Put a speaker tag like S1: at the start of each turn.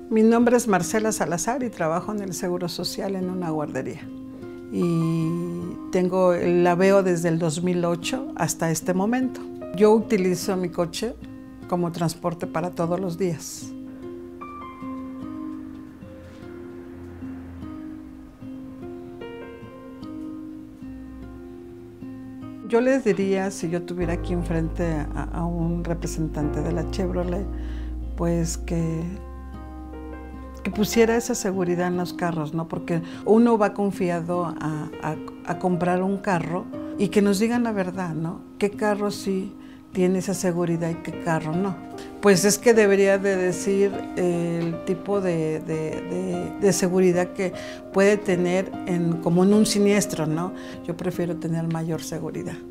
S1: Mi nombre es Marcela Salazar y trabajo en el Seguro Social en una guardería. Y la veo desde el 2008 hasta este momento. Yo utilizo mi coche como transporte para todos los días. Yo les diría, si yo tuviera aquí enfrente a un representante de la Chevrolet, pues que pusiera esa seguridad en los carros, ¿no? Porque uno va confiado a comprar un carro y que nos digan la verdad, ¿no? ¿Qué carro sí tiene esa seguridad y qué carro no? Pues es que debería de decir el tipo de seguridad que puede tener como en un siniestro, ¿no? Yo prefiero tener mayor seguridad.